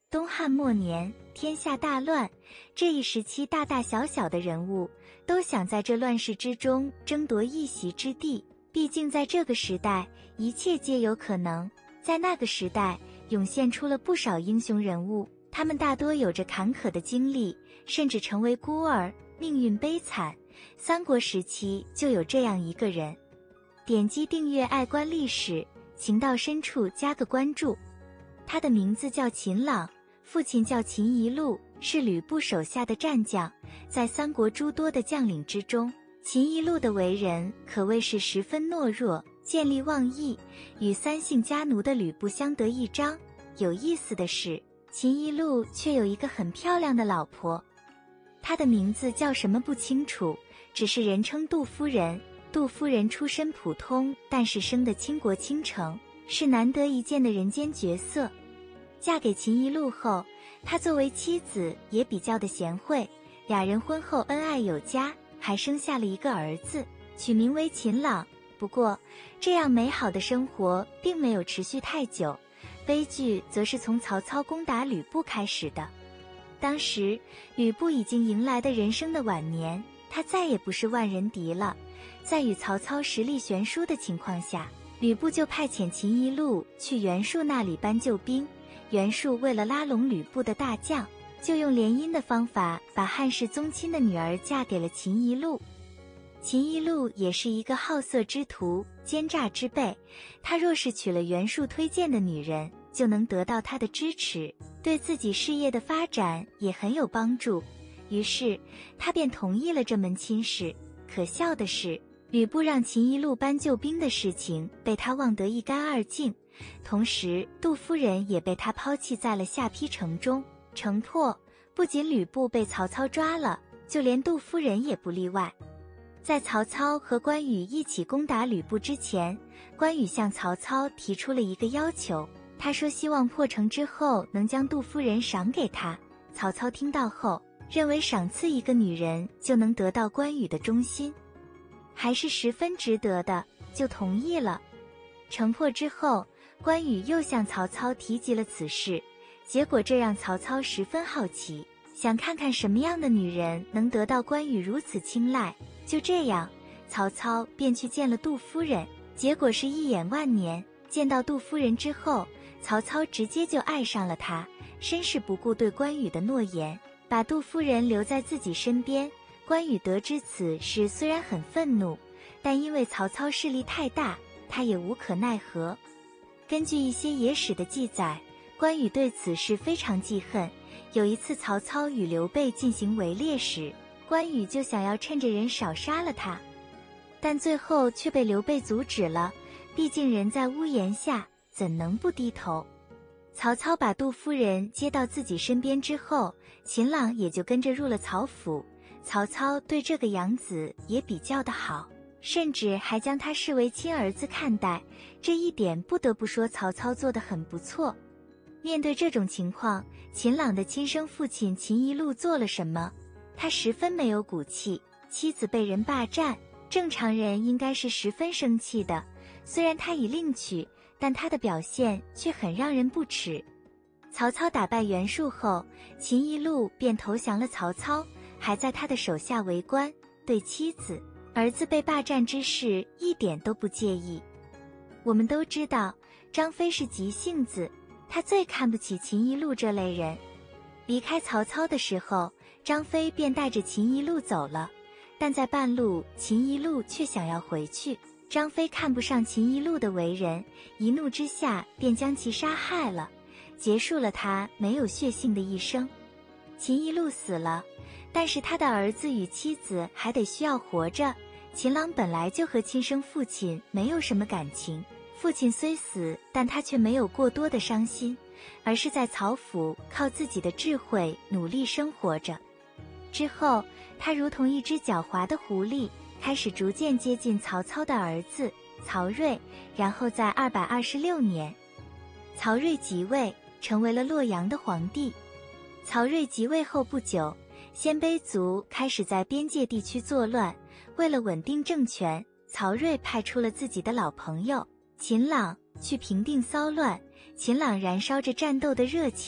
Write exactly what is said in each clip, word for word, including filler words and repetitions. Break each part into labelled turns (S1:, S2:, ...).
S1: 东汉末年，天下大乱，这一时期大大小小的人物都想在这乱世之中争夺一席之地，毕竟在这个时代，一切皆有可能。在那个时代，涌现出了不少英雄人物，他们大多有着坎坷的经历，甚至成为孤儿，命运悲惨。三国时期就有这样一个人。点击订阅爱观历史，情到深处加个关注。他的名字叫秦朗，父亲叫秦宜禄，是吕布手下的战将。在三国诸多的将领之中，秦宜禄的为人可谓是十分懦弱，见利忘义，与三姓家奴的吕布相得益彰。有意思的是，秦宜禄却有一个很漂亮的老婆，她的名字叫什么不清楚，只是人称杜夫人。杜夫人出身普通，但是生得倾国倾城，是难得一见的人间绝色。嫁给秦宜禄后，她作为妻子也比较的贤惠，俩人婚后恩爱有加，还生下了一个儿子，取名为秦朗。不过，这样美好的生活并没有持续太久，悲剧则是从曹操攻打吕布开始的。当时，吕布已经迎来的人生的晚年，他再也不是万人敌了。在与曹操实力悬殊的情况下，吕布就派遣秦宜禄去袁术那里搬救兵。袁术为了拉拢吕布的大将，就用联姻的方法把汉室宗亲的女儿嫁给了秦宜禄。秦宜禄也是一个好色之徒，奸诈之辈，他若是娶了袁术推荐的女人，就能得到他的支持，对自己事业的发展也很有帮助。于是他便同意了这门亲事。可笑的是，吕布让秦宜禄搬救兵的事情被他忘得一干二净，同时杜夫人也被他抛弃在了下邳城中。城破，不仅吕布被曹操抓了，就连杜夫人也不例外。在曹操和关羽一起攻打吕布之前，关羽向曹操提出了一个要求，他说希望破城之后能将杜夫人赏给他。曹操听到后，认为赏赐一个女人就能得到关羽的忠心，还是十分值得的，就同意了。城破之后，关羽又向曹操提及了此事，结果这让曹操十分好奇，想看看什么样的女人能得到关羽如此青睐。就这样，曹操便去见了杜夫人，结果是一眼万年。见到杜夫人之后，曹操直接就爱上了她，身世不顾对关羽的诺言，把杜夫人留在自己身边。关羽得知此事虽然很愤怒，但因为曹操势力太大，他也无可奈何。根据一些野史的记载，关羽对此事非常记恨。有一次曹操与刘备进行围猎时，关羽就想要趁着人少杀了他，但最后却被刘备阻止了，毕竟人在屋檐下，怎能不低头。曹操把杜夫人接到自己身边之后，秦朗也就跟着入了曹府。曹操对这个养子也比较的好，甚至还将他视为亲儿子看待，这一点不得不说曹操做得很不错。面对这种情况，秦朗的亲生父亲秦宜禄做了什么？他十分没有骨气，妻子被人霸占，正常人应该是十分生气的。虽然他已另娶，但他的表现却很让人不齿。曹操打败袁术后，秦宜禄便投降了曹操，还在他的手下为官，对妻子、儿子被霸占之事一点都不介意。我们都知道，张飞是急性子，他最看不起秦宜禄这类人。离开曹操的时候，张飞便带着秦宜禄走了，但在半路，秦宜禄却想要回去。张飞看不上秦宜禄的为人，一怒之下便将其杀害了，结束了他没有血性的一生。秦宜禄死了，但是他的儿子与妻子还得需要活着。秦朗本来就和亲生父亲没有什么感情，父亲虽死，但他却没有过多的伤心，而是在曹府靠自己的智慧努力生活着。之后，他如同一只狡猾的狐狸，开始逐渐接近曹操的儿子曹睿，然后在二百二十六年，曹睿即位，成为了洛阳的皇帝。曹睿即位后不久，鲜卑族开始在边界地区作乱，为了稳定政权，曹睿派出了自己的老朋友秦朗去平定骚乱。秦朗燃烧着战斗的热情，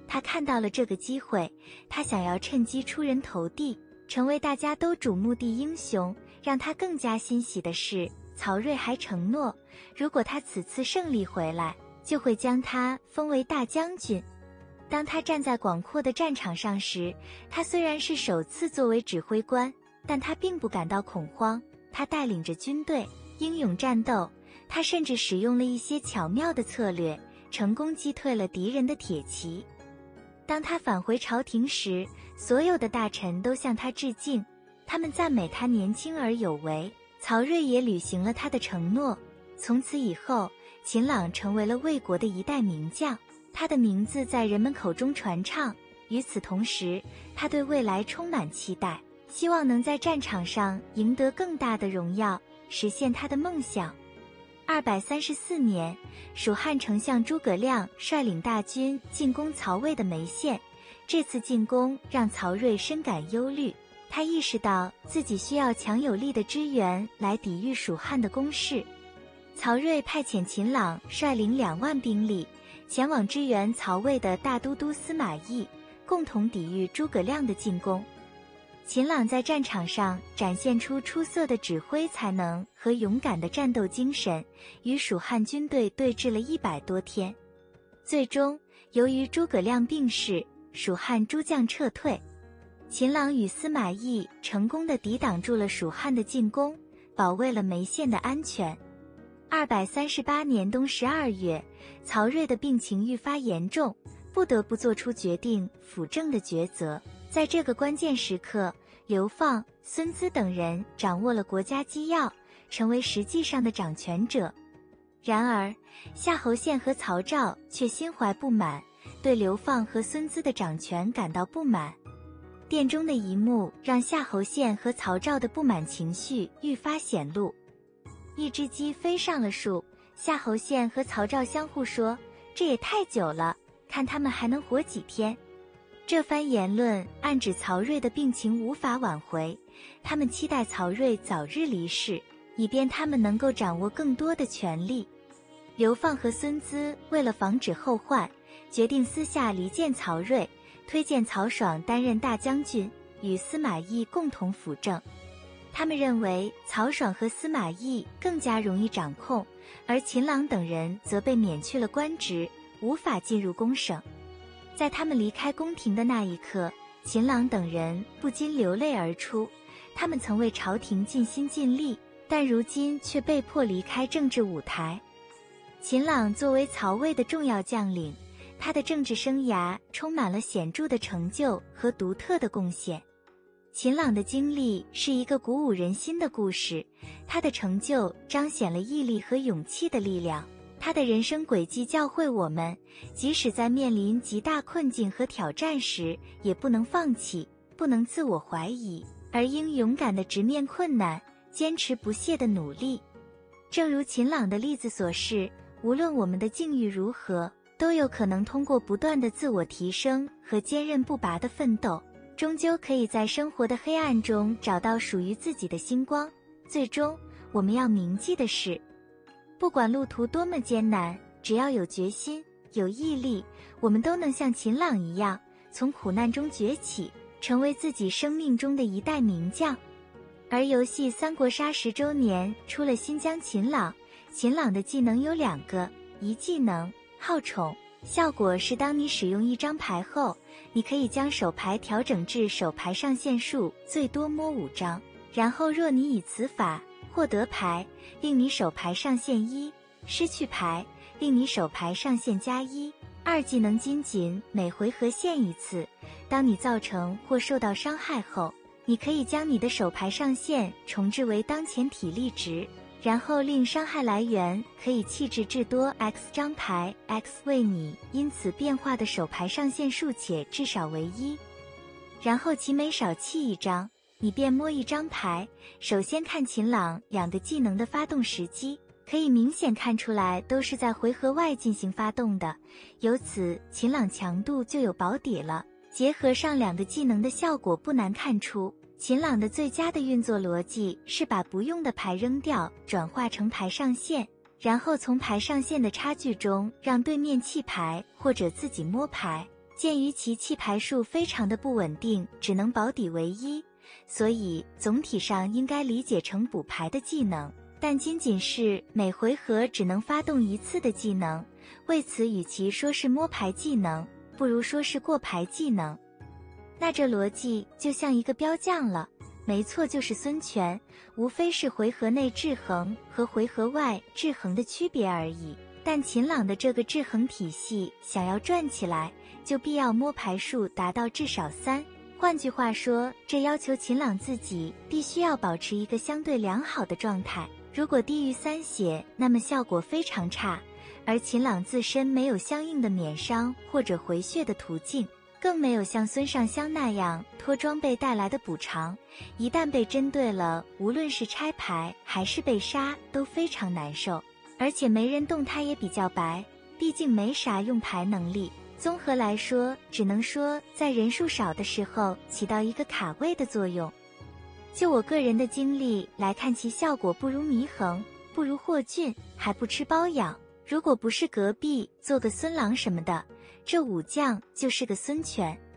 S1: 他看到了这个机会，他想要趁机出人头地，成为大家都瞩目的英雄。让他更加欣喜的是，曹睿还承诺，如果他此次胜利回来，就会将他封为大将军。当他站在广阔的战场上时，他虽然是首次作为指挥官，但他并不感到恐慌。他带领着军队英勇战斗，他甚至使用了一些巧妙的策略，成功击退了敌人的铁骑。当他返回朝廷时，所有的大臣都向他致敬，他们赞美他年轻而有为。曹睿也履行了他的承诺，从此以后，秦朗成为了魏国的一代名将，他的名字在人们口中传唱。与此同时，他对未来充满期待，希望能在战场上赢得更大的荣耀，实现他的梦想。二百三十四年，蜀汉丞相诸葛亮率领大军进攻曹魏的眉县。这次进攻让曹睿深感忧虑，他意识到自己需要强有力的支援来抵御蜀汉的攻势。曹睿派遣秦朗率领两万兵力前往支援曹魏的大都督司马懿，共同抵御诸葛亮的进攻。秦朗在战场上展现出出色的指挥才能和勇敢的战斗精神，与蜀汉军队对峙了一百多天。最终，由于诸葛亮病逝，蜀汉诸将撤退，秦朗与司马懿成功地抵挡住了蜀汉的进攻，保卫了眉县的安全。二百三十八年冬十二月，曹睿的病情愈发严重，不得不做出决定辅政的抉择。在这个关键时刻，刘放、孙资等人掌握了国家机要，成为实际上的掌权者。然而，夏侯宪和曹昭却心怀不满，对刘放和孙资的掌权感到不满。殿中的一幕让夏侯宪和曹昭的不满情绪愈发显露。一只鸡飞上了树，夏侯宪和曹昭相互说：“这也太久了，看他们还能活几天。”这番言论暗指曹睿的病情无法挽回，他们期待曹睿早日离世，以便他们能够掌握更多的权力。刘放和孙资为了防止后患，决定私下离间曹睿，推荐曹爽担任大将军，与司马懿共同辅政。他们认为曹爽和司马懿更加容易掌控，而秦朗等人则被免去了官职，无法进入宫省。在他们离开宫廷的那一刻，秦朗等人不禁流泪而出。他们曾为朝廷尽心尽力，但如今却被迫离开政治舞台。秦朗作为曹魏的重要将领，他的政治生涯充满了显著的成就和独特的贡献。秦朗的经历是一个鼓舞人心的故事，他的成就彰显了毅力和勇气的力量。他的人生轨迹教会我们，即使在面临极大困境和挑战时，也不能放弃，不能自我怀疑，而应勇敢地直面困难，坚持不懈的努力。正如秦朗的例子所示，无论我们的境遇如何，都有可能通过不断的自我提升和坚韧不拔的奋斗，终究可以在生活的黑暗中找到属于自己的星光。最终，我们要铭记的是，不管路途多么艰难，只要有决心、有毅力，我们都能像秦朗一样，从苦难中崛起，成为自己生命中的一代名将。而游戏《三国杀》十周年出了新疆秦朗，秦朗的技能有两个，一技能好宠，效果是当你使用一张牌后，你可以将手牌调整至手牌上限数最多摸五张，然后若你以此法获得牌，令你手牌上限一，失去牌，令你手牌上限加一。二技能仅仅每回合限一次，当你造成或受到伤害后，你可以将你的手牌上限重置为当前体力值，然后令伤害来源可以弃置至多 X 张牌 X 为你因此变化的手牌上限数且至少为一，然后其每少弃一张，你便摸一张牌。首先看秦朗两个技能的发动时机，可以明显看出来都是在回合外进行发动的，由此秦朗强度就有保底了。结合上两个技能的效果，不难看出秦朗的最佳的运作逻辑是把不用的牌扔掉，转化成牌上限，然后从牌上限的差距中让对面弃牌或者自己摸牌， 鉴于其气排数非常的不稳定，只能保底为一，所以总体上应该理解成补牌的技能，但仅仅是每回合只能发动一次的技能，为此与其说是摸牌技能，不如说是过牌技能。那这逻辑就像一个标将了，没错，就是孙权，无非是回合内制衡和回合外制衡的区别而已。但秦朗的这个制衡体系想要转起来，就必要摸牌数达到至少三。换句话说，这要求秦朗自己必须要保持一个相对良好的状态。如果低于三血，那么效果非常差，而秦朗自身没有相应的免伤或者回血的途径，更没有像孙尚香那样脱装备带来的补偿。一旦被针对了，无论是拆牌还是被杀都非常难受。而且没人动他也比较白，毕竟没啥用牌能力。综合来说，只能说在人数少的时候起到一个卡位的作用。就我个人的经历来看，其效果不如祢衡，不如霍峻，还不吃包养。如果不是隔壁做个孙郎什么的，这武将就是个孙权。